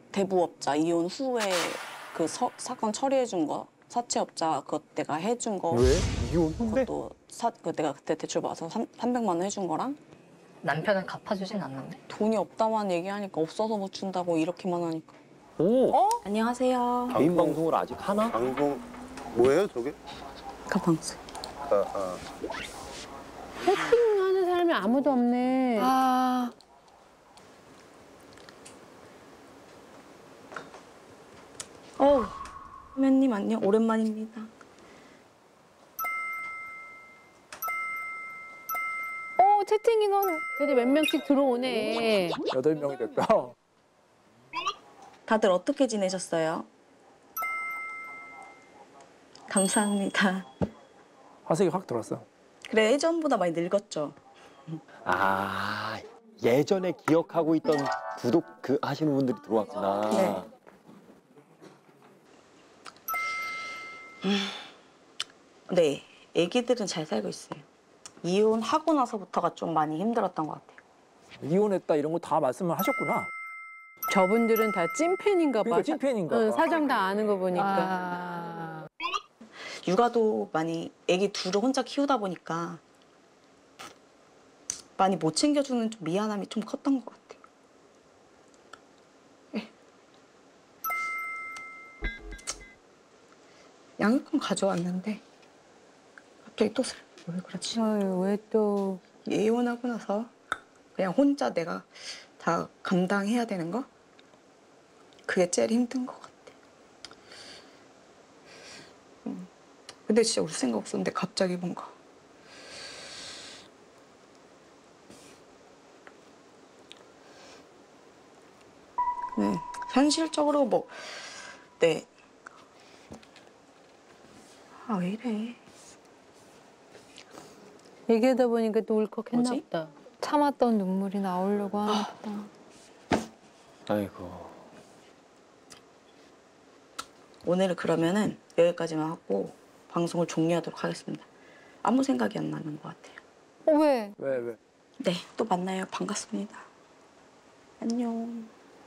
대부업자 이혼 후에 그 사건 처리해준 거 사채업자 그것 내가 해준 거. 왜? 이혼 후인데? 그것도 내가 그때 대출 받아서 300만 원 해준 거랑. 남편은 갚아주진 않는데? 돈이 없다만 얘기하니까 없어서 못 준다고 이렇게만 하니까. 오. 안녕하세요. 개인 방송을 아직 하나? 방송 뭐예요 저게? 가방스. 해킹하는 사람이 아무도 없네. 아. 선배님 안녕. 오랜만입니다. 채팅 인원 그래도 몇 명씩 들어오네. 8명이 됐다. 다들 어떻게 지내셨어요? 감사합니다. 화색이 확 돌았어. 그래 예전보다 많이 늙었죠. 아, 예전에 기억하고 있던 구독 하시는 분들이 들어왔구나. 네, 애기들은 잘 살고 있어요. 이혼하고 나서부터가 좀 많이 힘들었던 것 같아요. 이혼했다 이런 거 다 말씀을 하셨구나. 저분들은 다 찐팬인가 봐. 그러니까 찐팬인가 봐. 응, 사정 다 아는 거 보니까. 육아도 많이 애기 둘을 혼자 키우다 보니까 많이 못 챙겨주는 좀 미안함이 좀 컸던 것 같아요. 양육권 가져왔는데 갑자기 또 왜 그러지? 아유, 왜 또. 이혼하고 나서 그냥 혼자 내가 다 감당해야 되는 거? 그게 제일 힘든 것 같아. 근데 진짜 울 생각 없었는데 갑자기 뭔가. 네, 현실적으로 뭐, 네. 아, 왜 이래. 얘기하다 보니까 또 울컥했나 뭐지? 보다. 참았던 눈물이 나오려고 하나 보다. 아이고. 오늘은 그러면은 여기까지만 하고 방송을 종료하도록 하겠습니다. 아무 생각이 안 나는 것 같아요. 왜? 왜? 네, 또 만나요. 반갑습니다. 안녕.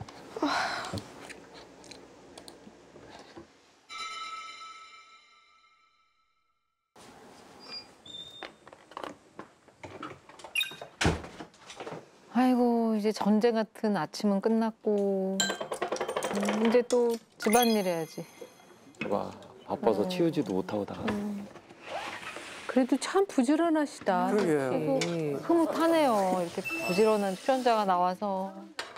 아이고, 이제 전쟁 같은 아침은 끝났고 이제 또 집안일 해야지. 와, 바빠서 치우지도 못하고 다. 그래도 참 부지런하시다. 그러게요. 솔직히. 흐뭇하네요. 이렇게 부지런한 출연자가 나와서.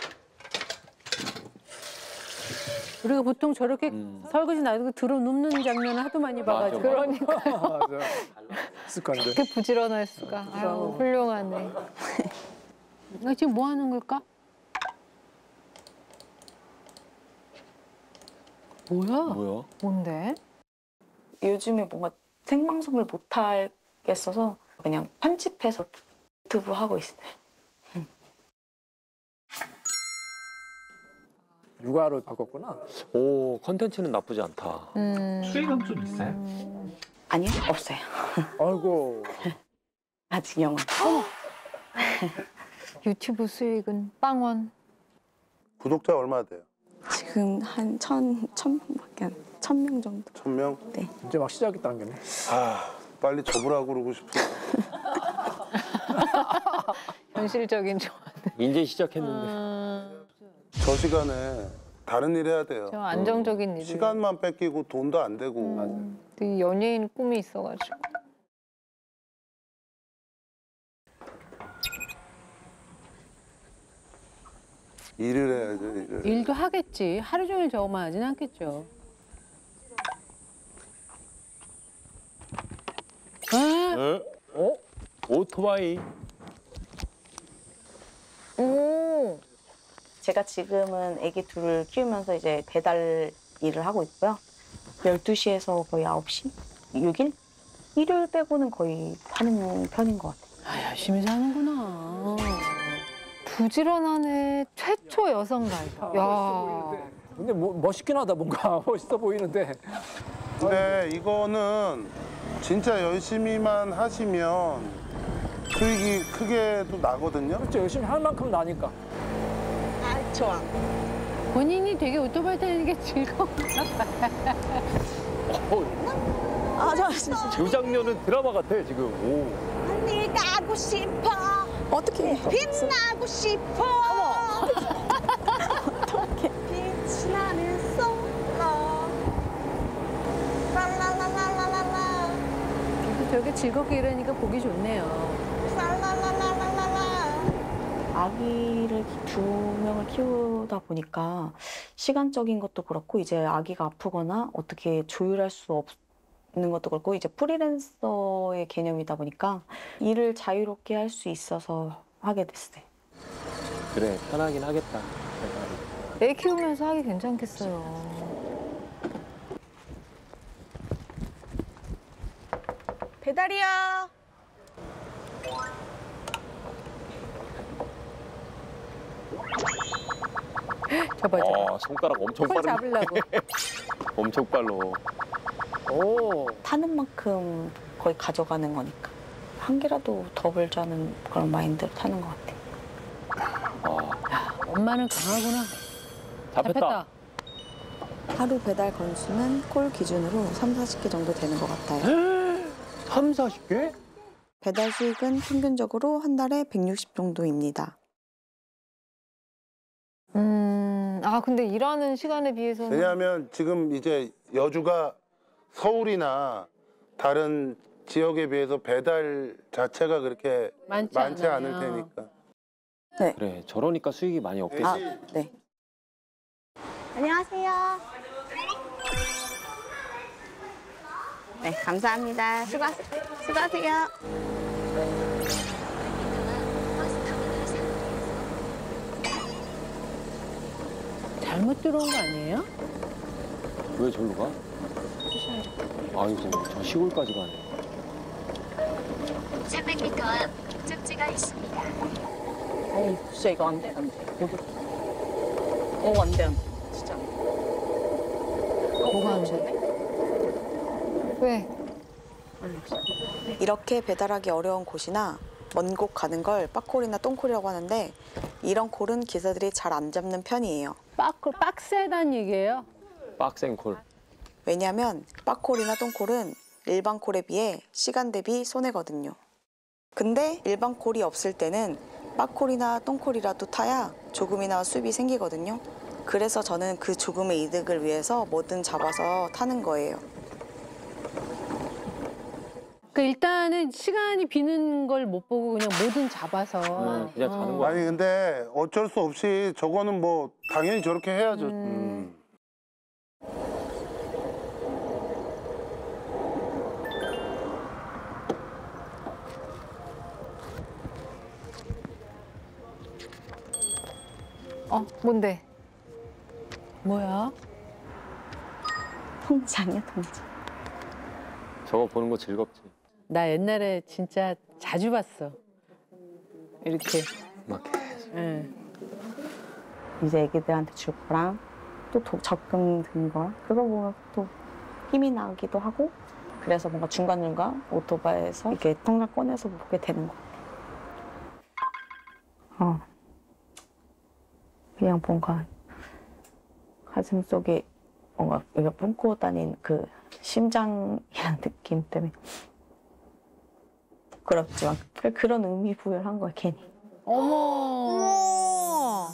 우리가 보통 저렇게 설거지 놔두고 들어 눕는 장면을 하도 많이 봐가지고. 맞아. 그러니까 맞아. 습관데. 이렇게 부지런할 수가. 아유, 훌륭하네. 지금 뭐 하는 걸까? 뭐야? 뭐야? 뭔데? 요즘에 뭔가 생방송을 못 하겠어서 그냥 편집해서 유튜브 하고 있어요. 육아로 바꿨구나. 오, 컨텐츠는 나쁘지 않다. 수익은 좀 있어요? 아니요, 없어요. 아이고. 아직 영원. 유튜브 수익은 빵원. 구독자 얼마 돼요? 지금 한 1,000명밖에 안, 1,000명 정도. 1000명? 네. 이제 막 시작했다는 게네. 아, 빨리 접으라고 그러고 싶어. 현실적인 조언. 이제 시작했는데. 저 시간에 다른 일 해야 돼요. 저 안정적인 일. 시간만 뺏기고 돈도 안 되고. 되게 연예인 꿈이 있어가지고. 일을 해야죠, 일을. 일도 하겠지. 하루 종일 저거만 하진 않겠죠. 어? 오토바이. 오. 제가 지금은 아기 둘을 키우면서 이제 배달 일을 하고 있고요. 12시에서 거의 9시? 6일? 일요일 빼고는 거의 하는 편인 것 같아요. 아, 열심히 사는구나. 부지런하네. 최초 여성 가이드. 야. 근데 뭐 멋있긴 하다 뭔가 멋있어 보이는데. 근데 이거는 진짜 열심히만 하시면 수익이 크게도 나거든요. 그렇죠. 열심히 할 만큼 나니까. 아, 좋아. 본인이 되게 오토바이 타는 게 즐거운가 봐요. 아, 저 진짜. 그 장면은 드라마 같아 지금. 오. 언니 가고 싶어. 어떻게? 빛나고 싶어. 어떻게? 빛이 나는 솔로. 랄랄랄랄랄라. 근데 저게 즐겁게 일하니까 보기 좋네요. 랄랄랄랄랄라. 아기를 두 명을 키우다 보니까 시간적인 것도 그렇고 이제 아기가 아프거나 어떻게 조율할 수 없는 것도 그렇고 이제 프리랜서의 개념이다 보니까 일을 자유롭게 할 수 있어서 하게 됐어요. 그래 편하긴 하겠다. 애 키우면서 하기 괜찮겠어요. 배달이요. 저봐, 저봐. 손가락 엄청 콜 빠르네. 잡으려고. 엄청 빨로. 오. 타는 만큼 거의 가져가는 거니까 한 개라도 더 벌자는 그런 마인드로 타는 것 같아요. 엄마는 강하구나. 잡혔다. 하루 배달 건수는 콜 기준으로 3, 40개 정도 되는 것 같아요. 3, 40개? 배달 수익은 평균적으로 한 달에 160 정도입니다. 아 근데 일하는 시간에 비해서는 왜냐하면 지금 이제 여주가 서울이나 다른 지역에 비해서 배달 자체가 그렇게 많지 많지 않아요. 않을 테니까. 그래 저러니까 수익이 많이 없겠지. 아, 네. 안녕하세요. 네, 감사합니다. 수고하세요. 잘못 들어온 거 아니에요? 왜 절로 가? 아이고 저 시골까지 가네. 300m 앞 목적지가 있습니다. 아이, 진짜 이거 안 돼, 안 돼. 여기. 안 돼, 안 돼. 진짜. 뭐가 안 돼? 왜? 이렇게 배달하기 어려운 곳이나 먼 곳 가는 걸 빠콜이나 똥콜이라고 하는데 이런 콜은 기사들이 잘 안 잡는 편이에요. 빡세단 얘기예요. 빡센 콜. 왜냐하면 빠콜이나 똥콜은 일반 콜에 비해 시간 대비 손해거든요. 근데 일반 콜이 없을 때는 빠콜이나 똥콜이라도 타야 조금이나마 수입이 생기거든요. 그래서 저는 그 조금의 이득을 위해서 뭐든 잡아서 타는 거예요. 그 일단은 시간이 비는 걸 못 보고 그냥 뭐든 잡아서. 그냥 가는 거야. 아니 근데 어쩔 수 없이 저거는 뭐 당연히 저렇게 해야죠. 뭔데? 뭐야? 통장이야, 통장. 저거 보는 거 즐겁지. 나 옛날에 진짜 자주 봤어. 이렇게. 막 계속. 응. 이제 애기들한테 줄 거랑 또 적금 든 거랑 그거 보면 또 힘이 나기도 하고 그래서 뭔가 중간중간 오토바이에서 이렇게 통장 꺼내서 보게 되는 것 같아요. 그냥 뭔가 가슴 속에 뭔가 이거 품고 다닌 그 심장이라는 느낌 때문에 부끄럽지만 그런 의미 부여를 한 거야 괜히. 어머.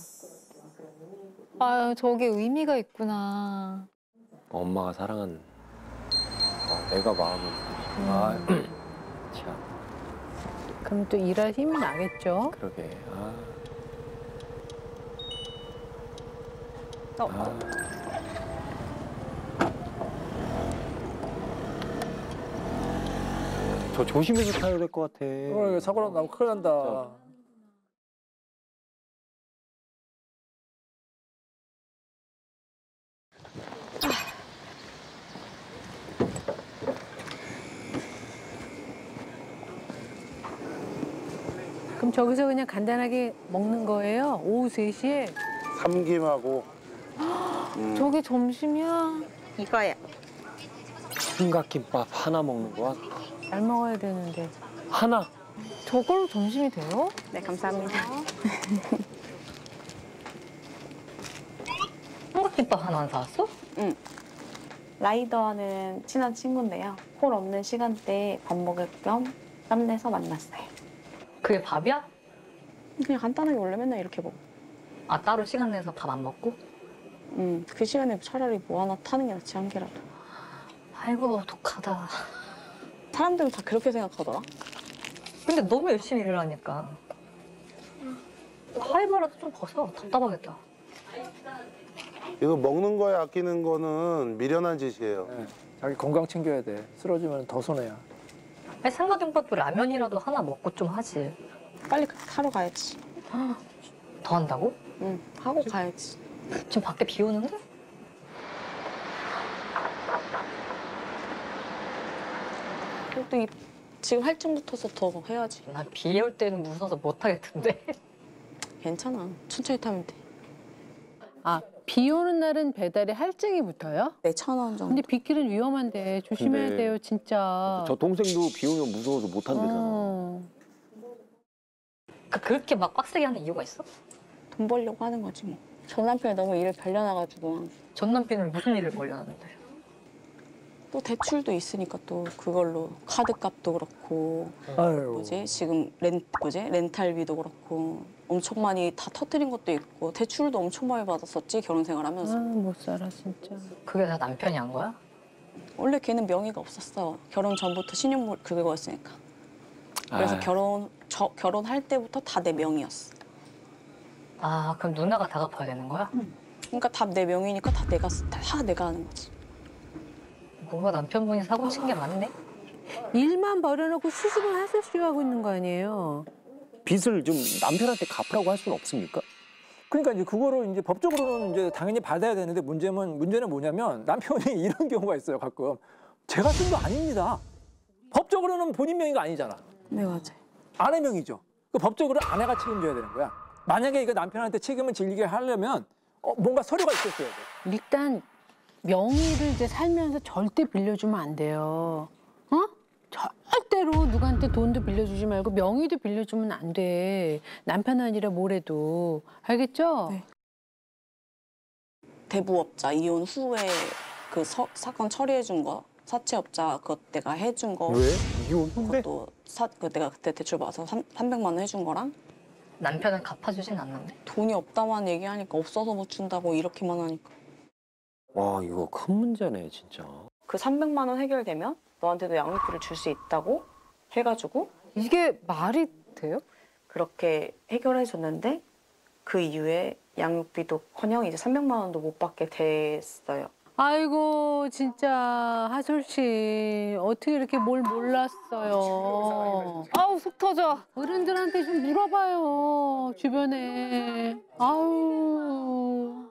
아유 저게 의미가 있구나. 엄마가 사랑하는 내가 마음을. 참 그럼 또 일할 힘이 나겠죠? 그러게. 저 조심해서 타야 될 것 같아. 이거 사고 나면 큰일 난다. 그럼 저기서 그냥 간단하게 먹는 거예요? 오후 3시에? 삼김하고 저게 점심이야? 이거야. 삼각김밥 하나 먹는 거야? 잘 먹어야 되는데. 하나? 저걸로 점심이 돼요? 네, 감사합니다. 김밥 하나만 사왔어? 라이더는 친한 친구인데요. 콜 없는 시간대에 밥 먹을 겸 짬내서 만났어요. 그게 밥이야? 그냥 간단하게 원래 맨날 이렇게 먹어. 아, 따로 시간 내서 밥 안 먹고? 그 시간에 차라리 뭐 하나 타는 게 낫지, 한 개라도. 아이고, 독하다. 사람들은 다 그렇게 생각하더라. 근데 너무 열심히 일을 하니까. 하이바라도 좀 벗어. 답답하겠다. 이거 먹는 거에 아끼는 거는 미련한 짓이에요. 네. 자기 건강 챙겨야 돼. 쓰러지면 더 손해야. 아니, 생각해봐도 라면이라도 하나 먹고 좀 하지. 빨리 타러 가야지. 더 한다고? 하고 가야지. 지금 밖에 비 오는데? 또 지금 할증 붙어서 더 해야지. 난 비 올 때는 무서워서 못 하겠던데. 괜찮아. 천천히 타면 돼. 아, 비 오는 날은 배달에 할증이 붙어요? 4,000원 정도. 근데 빗길은 위험한데 조심해야 근데 돼요, 진짜. 저 동생도 비 오면 무서워서 못 한대잖아. 어. 그렇게 막 빡세게 하는 이유가 있어? 돈 벌려고 하는 거지 뭐. 전 남편이 너무 일을 벌려놔가지고 전 남편은 무슨 일을 벌려놨는데? 또 대출도 있으니까 또 그걸로 카드값도 그렇고 아유. 지금 렌탈비도 그렇고 엄청 많이 다 터뜨린 것도 있고 대출도 엄청 많이 받았었지 결혼 생활하면서. 못 살아, 진짜. 그게 다 남편이 한 거야? 원래 걔는 명의가 없었어. 결혼 전부터 신용 그거였으니까. 그래서 결혼할 때부터 다 내 명의였어. 아, 그럼 누나가 다 갚아야 되는 거야? 그러니까 다 내 명의니까 다 내가 하는 거지. 뭔가 남편분이 사고 친 게 많네? 일만 벌여놓고 시집을 하소시하고 있는 거 아니에요? 빚을 좀 남편한테 갚으라고 할 수는 없습니까? 그러니까 이제 그거를 이제 법적으로는 이제 당연히 받아야 되는데 문제는 뭐냐면 남편이 이런 경우가 있어요, 가끔. 제가 쓴 거 아닙니다. 법적으로는 본인 명의가 아니잖아. 네, 맞아요. 아내 명의죠. 그 법적으로 아내가 책임져야 되는 거야. 만약에 이거 남편한테 책임을 지게 하려면 뭔가 서류가 있었어야 돼. 일단 명의를 이제 살면서 절대 빌려주면 안 돼요. 어? 절대로 누구한테 돈도 빌려주지 말고 명의도 빌려주면 안 돼. 남편 아니라 뭐래도. 알겠죠? 네. 대부업자 이혼 후에 그 사건 처리해준 거 사채업자 그거 내가 해준 거 왜? 이혼 후인데? 그것도 내가 그때 대출 받아서 300만 원 해준 거랑 남편은 갚아주진 않는데? 돈이 없다만 얘기하니까 없어서 못 준다고 이렇게만 하니까. 와, 이거 큰 문제네, 진짜. 그 300만 원 해결되면 너한테도 양육비를 줄 수 있다고 해가지고 이게 말이 돼요? 그렇게 해결해 줬는데 그 이후에 양육비도커녕 이제 300만 원도 못 받게 됐어요. 아이고 진짜 하솔 씨 어떻게 이렇게 뭘 몰랐어요. 아우, 속 터져. 어른들한테 좀 물어봐요 주변에. 아우.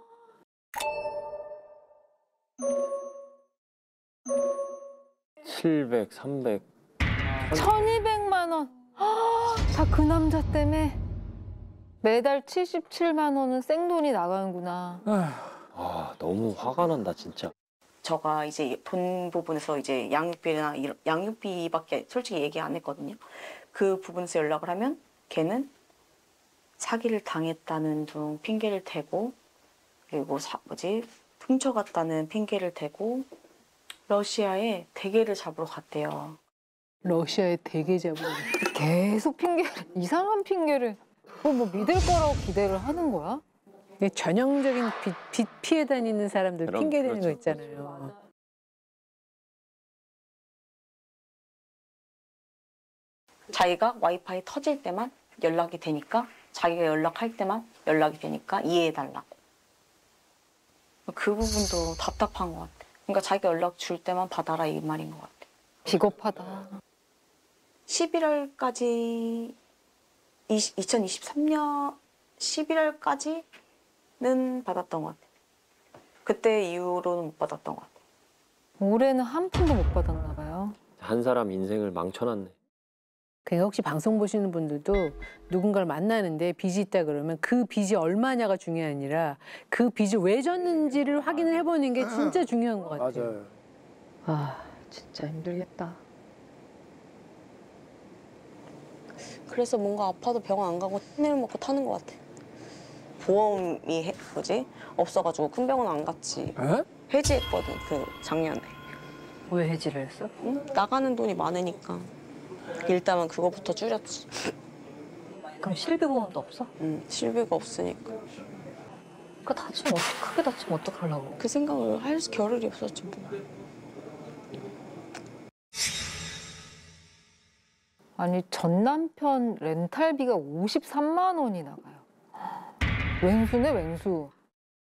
700, 300. 1,200만 원. 다 그 남자 때문에 매달 77만 원은 생돈이 나가는구나. 아, 너무 화가 난다, 진짜. 저가 이제 돈 부분에서 이제 양육비나 양육비밖에 솔직히 얘기 안 했거든요. 그 부분에서 연락을 하면 걔는 사기를 당했다는 둥 핑계를 대고 그리고 훔쳐갔다는 핑계를 대고 러시아에 대게를 잡으러 갔대요. 러시아에 대게 잡으러. 계속 이상한 핑계를. 그걸 뭐 믿을 거라고 기대를 하는 거야? 이게 전형적인 빚 피해 다니는 사람들 핑계 대는 거 그렇죠, 있잖아요. 자기가 와이파이 터질 때만 연락이 되니까 자기가 연락할 때만 연락이 되니까 이해해달라고. 그 부분도 답답한 것 같아. 그러니까 자기가 연락 줄 때만 받아라 이 말인 것 같아. 비겁하다. 11월까지 2023년 11월까지는 받았던 것 같아. 그때 이후로는 못 받았던 것 같아. 올해는 한 푼도 못 받았나 봐요. 한 사람 인생을 망쳐놨네. 그러니까 혹시 방송 보시는 분들도 누군가를 만나는데 빚이 있다 그러면 그 빚이 얼마냐가 중요한 게 아니라 그 빚이 왜 졌는지를 확인을 해보는 게 진짜 중요한 것 같아요. 맞아요. 아, 진짜 힘들겠다. 그래서 뭔가 아파도 병원 안 가고 틴을 먹고 타는 것 같아. 보험이 없어가지고 큰 병원 안 갔지. 에? 해지했거든 그 작년에. 왜 해지를 했어? 응? 나가는 돈이 많으니까 일단은 그거부터 줄였지. 그럼 실비보험도 없어? 실비가 없으니까. 그 다치면 크게 다치면 어떡하려고? 그 생각을 할 겨를이 없었지 뭐. 아니 전 남편 렌탈비가 53만 원이 나가요. 왼수네 왼수.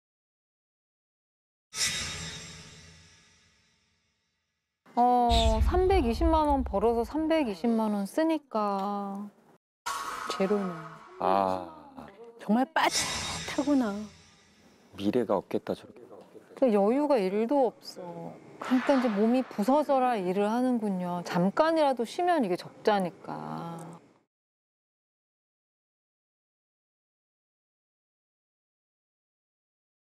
어 320만 원 벌어서 320만 원 쓰니까 제로네. 아, 정말 빠듯하구나. 미래가 없겠다, 저렇게. 그 여유가 1도 없어. 그러니까 이제 몸이 부서져라 일을 하는군요. 잠깐이라도 쉬면 이게 적자니까.